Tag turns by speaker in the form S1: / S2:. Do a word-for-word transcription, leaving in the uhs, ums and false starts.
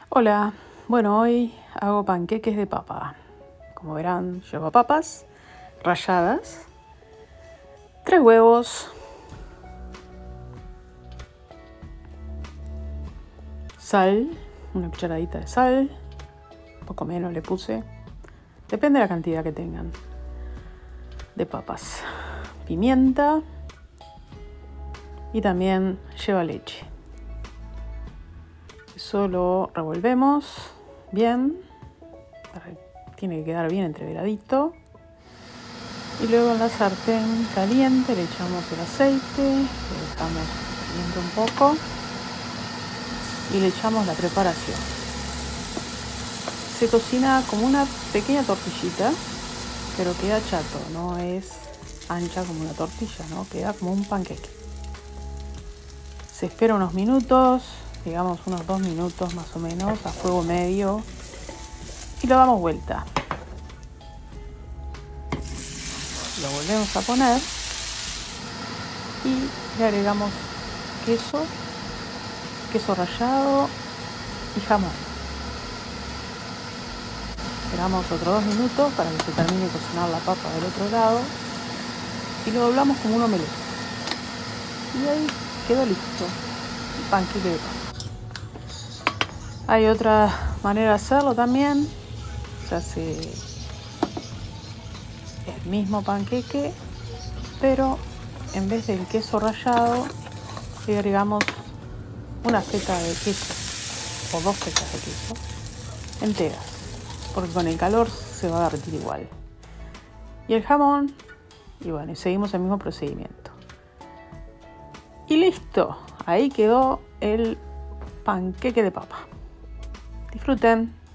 S1: Hola, bueno, hoy hago panqueques de papa. Como verán, llevo papas ralladas, tres huevos, sal, una cucharadita de sal, un poco menos le puse, depende de la cantidad que tengan de papas, pimienta y también lleva leche. Eso lo revolvemos bien, tiene que quedar bien entreveradito. Y luego en la sartén caliente le echamos el aceite, le dejamos caliente un poco y le echamos la preparación. Se cocina como una pequeña tortillita, pero queda chato, no es ancha como una tortilla, ¿no? Queda como un panqueque. Se espera unos minutos, digamos unos dos minutos más o menos, a fuego medio, y lo damos vuelta. Lo volvemos a poner y le agregamos queso, queso rallado y jamón. Esperamos otros dos minutos para que se termine de cocinar la papa del otro lado y lo doblamos como un omelette. Y ahí quedó listo el panqueque de papa. Hay otra manera de hacerlo también. Se hace el mismo panqueque, pero en vez del queso rallado le agregamos una feta de queso o dos fetas de queso enteras, porque con el calor se va a derretir igual. Y el jamón, y bueno, y seguimos el mismo procedimiento. Y listo, ahí quedó el panqueque de papa. Disfruten.